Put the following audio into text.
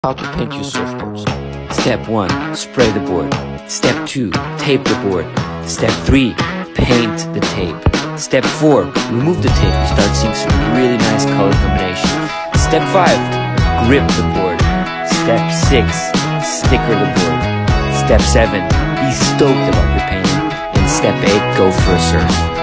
How to paint your surfboards. Step 1. Spray the board. Step 2. Tape the board. Step 3. Paint the tape. Step 4. Remove the tape. You start seeing some really nice color combination. Step 5. Grip the board. Step 6. Sticker the board. Step 7. Be stoked about your painting. And step 8. Go for a surf.